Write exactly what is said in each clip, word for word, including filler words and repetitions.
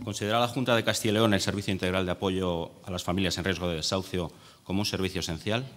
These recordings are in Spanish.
¿Considera la Junta de Castilla y León el Servicio Integral de Apoyo a las Familias en Riesgo de Desahucio como un servicio esencial?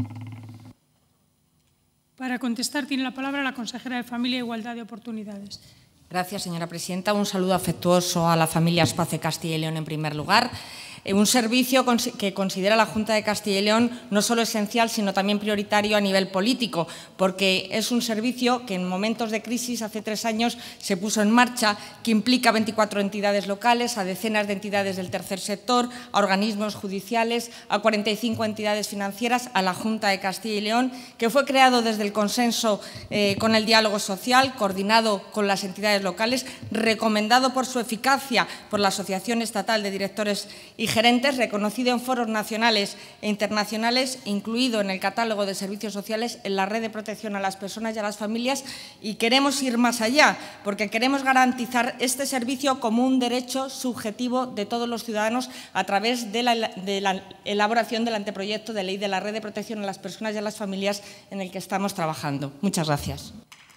Para contestar tiene la palabra la consejera de Familia e Igualdad de Oportunidades. Gracias, señora presidenta. Un saludo afectuoso a la familia Espace Castilla y León en primer lugar. Un servicio que considera la Junta de Castilla y León no solo esencial, sino también prioritario a nivel político, porque es un servicio que en momentos de crisis, hace tres años, se puso en marcha, que implica a veinticuatro entidades locales, a decenas de entidades del tercer sector, a organismos judiciales, a cuarenta y cinco entidades financieras, a la Junta de Castilla y León, que fue creado desde el consenso eh, con el diálogo social, coordinado con las entidades locales, recomendado por su eficacia por la Asociación Estatal de Directores y gerentes, reconocido en foros nacionales e internacionales, incluido en el catálogo de servicios sociales en la red de protección a las personas y a las familias, y queremos ir más allá, porque queremos garantizar este servicio como un derecho subjetivo de todos los ciudadanos a través de la, de la elaboración del anteproyecto de ley de la red de protección a las personas y a las familias en el que estamos trabajando. Muchas gracias.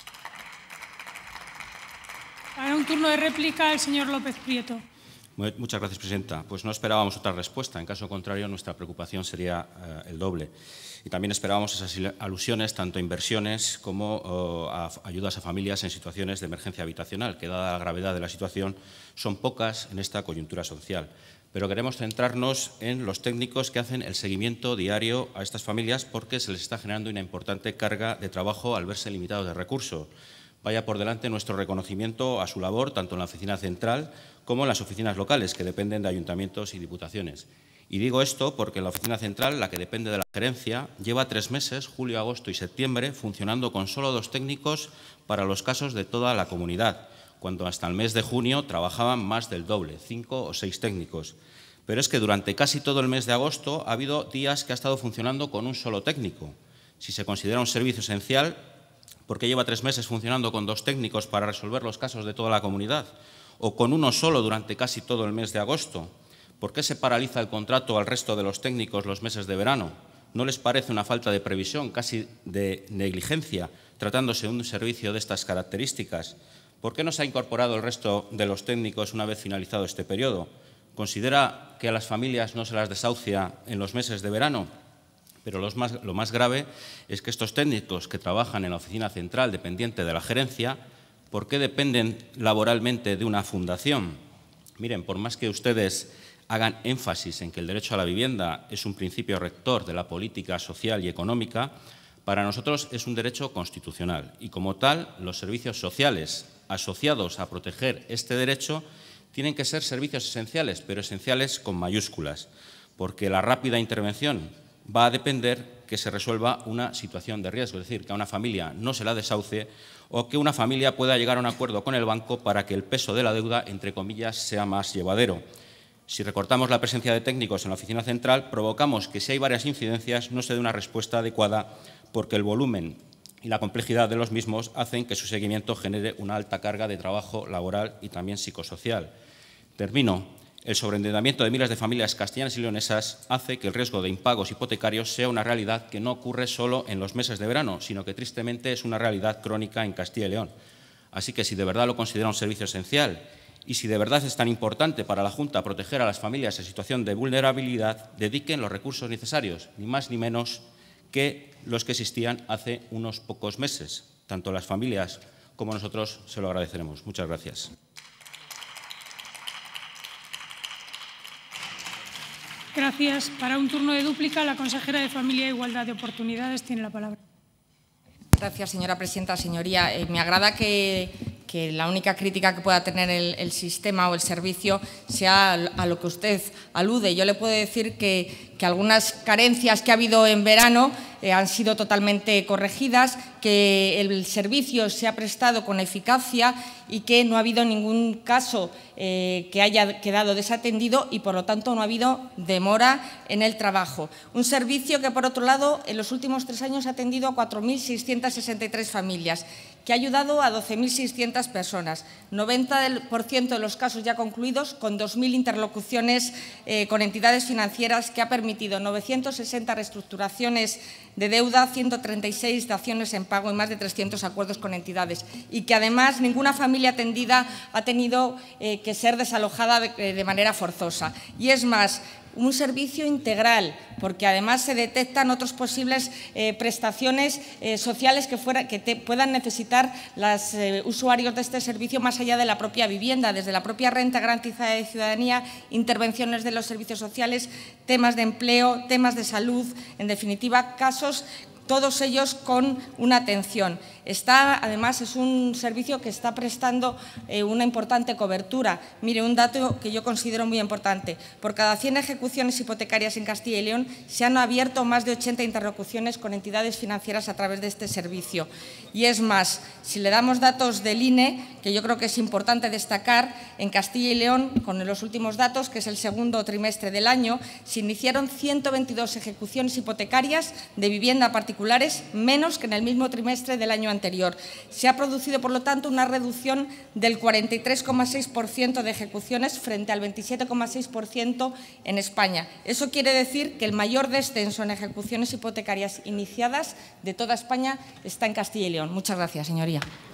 Para un turno de réplica, el señor López Prieto. Muchas gracias, presidenta. Pues no esperábamos otra respuesta. En caso contrario, nuestra preocupación sería eh, el doble. Y también esperábamos esas alusiones tanto a inversiones como oh, a ayudas a familias en situaciones de emergencia habitacional, que dada la gravedad de la situación son pocas en esta coyuntura social. Pero queremos centrarnos en los técnicos que hacen el seguimiento diario a estas familias, porque se les está generando una importante carga de trabajo al verse limitados de recursos. Vaya por delante nuestro reconocimiento a su labor, tanto en la oficina central como en las oficinas locales, que dependen de ayuntamientos y diputaciones. Y digo esto porque la oficina central, la que depende de la gerencia, lleva tres meses, julio, agosto y septiembre, funcionando con solo dos técnicos para los casos de toda la comunidad, cuando hasta el mes de junio trabajaban más del doble, cinco o seis técnicos. Pero es que durante casi todo el mes de agosto ha habido días que ha estado funcionando con un solo técnico. Si se considera un servicio esencial, ¿por qué lleva tres meses funcionando con dos técnicos para resolver los casos de toda la comunidad? ¿O con uno solo durante casi todo el mes de agosto? ¿Por qué se paraliza el contrato al resto de los técnicos los meses de verano? ¿No les parece una falta de previsión, casi de negligencia, tratándose de un servicio de estas características? ¿Por qué no se ha incorporado el resto de los técnicos una vez finalizado este periodo? ¿Considera que a las familias no se las desahucia en los meses de verano? Pero lo más, lo más grave es que estos técnicos que trabajan en la oficina central dependiente de la gerencia, ¿por qué dependen laboralmente de una fundación? Miren, por más que ustedes hagan énfasis en que el derecho a la vivienda es un principio rector de la política social y económica, para nosotros es un derecho constitucional y, como tal, los servicios sociales asociados a proteger este derecho tienen que ser servicios esenciales, pero esenciales con mayúsculas, porque la rápida intervención va a depender que se resuelva una situación de riesgo, es decir, que a una familia no se la desahucie o que una familia pueda llegar a un acuerdo con el banco para que el peso de la deuda, entre comillas, sea más llevadero. Si recortamos la presencia de técnicos en la oficina central, provocamos que si hay varias incidencias no se dé una respuesta adecuada, porque el volumen y la complejidad de los mismos hacen que su seguimiento genere una alta carga de trabajo laboral y también psicosocial. Termino. El sobreendeudamiento de miles de familias castellanas y leonesas hace que el riesgo de impagos hipotecarios sea una realidad que no ocurre solo en los meses de verano, sino que tristemente es una realidad crónica en Castilla y León. Así que si de verdad lo considera un servicio esencial y si de verdad es tan importante para la Junta proteger a las familias en situación de vulnerabilidad, dediquen los recursos necesarios, ni más ni menos que los que existían hace unos pocos meses. Tanto las familias como nosotros se lo agradeceremos. Muchas gracias. Gracias. Para un turno de dúplica, la consejera de Familia e Igualdad de Oportunidades tiene la palabra. Gracias, señora presidenta. Señoría, eh, me agrada que, que la única crítica que pueda tener el, el sistema o el servicio sea a lo que usted alude. Yo le puedo decir que, que algunas carencias que ha habido en verano eh, han sido totalmente corregidas, que el servicio se ha prestado con eficacia y que no ha habido ningún caso eh, que haya quedado desatendido y, por lo tanto, no ha habido demora en el trabajo. Un servicio que, por otro lado, en los últimos tres años ha atendido a cuatro mil seiscientas sesenta y tres familias, que ha ayudado a doce mil seiscientas personas, noventa por ciento de los casos ya concluidos, con dos mil interlocuciones eh, con entidades financieras, que ha permitido remitido novecientas sesenta reestructuraciones de deuda, ciento treinta y seis daciones en pago y más de trescientos acuerdos con entidades. Y que, además, ninguna familia atendida ha tenido eh, que ser desalojada de, de manera forzosa. Y es más, un servicio integral, porque además se detectan otras posibles eh, prestaciones eh, sociales que, fuera, que te, puedan necesitar los eh, usuarios de este servicio más allá de la propia vivienda, desde la propia renta garantizada de ciudadanía, intervenciones de los servicios sociales, temas de empleo, temas de salud, en definitiva, casos todos ellos con una atención. Está, además, es un servicio que está prestando eh, una importante cobertura. Mire, un dato que yo considero muy importante. Por cada cien ejecuciones hipotecarias en Castilla y León se han abierto más de ochenta interlocuciones con entidades financieras a través de este servicio. Y es más, si le damos datos del I N E, que yo creo que es importante destacar, en Castilla y León, con los últimos datos, que es el segundo trimestre del año, se iniciaron ciento veintidós ejecuciones hipotecarias de vivienda particulares, menos que en el mismo trimestre del año anterior. Se ha producido, por lo tanto, una reducción del cuarenta y tres coma seis por ciento de ejecuciones frente al veintisiete coma seis por ciento en España. Eso quiere decir que el mayor descenso en ejecuciones hipotecarias iniciadas de toda España está en Castilla y León. Muchas gracias, señoría.